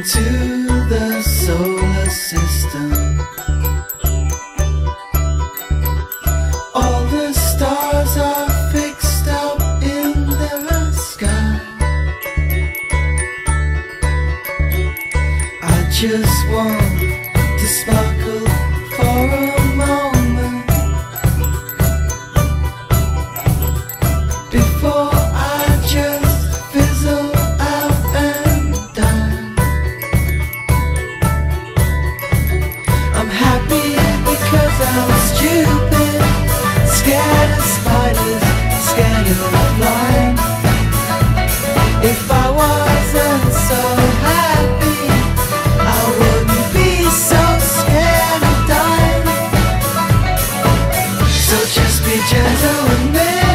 into the solar system. All the stars are fixed up in the sky. I just want to sparkle for a moment before I just fizzle out and die. I'm happy because I'm stupid, scared of spiders, scared of flying. If I wasn't so happy, I wouldn't be so scared of dying. So just be gentle with me.